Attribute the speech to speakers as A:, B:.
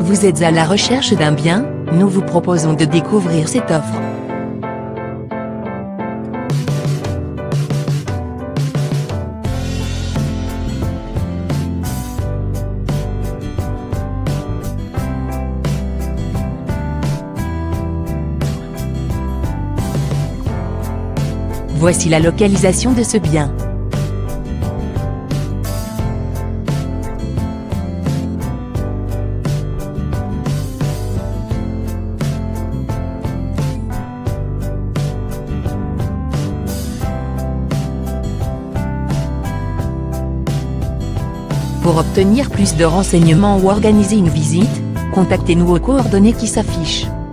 A: Vous êtes à la recherche d'un bien? Nous vous proposons de découvrir cette offre. Voici la localisation de ce bien. Pour obtenir plus de renseignements ou organiser une visite, contactez-nous aux coordonnées qui s'affichent.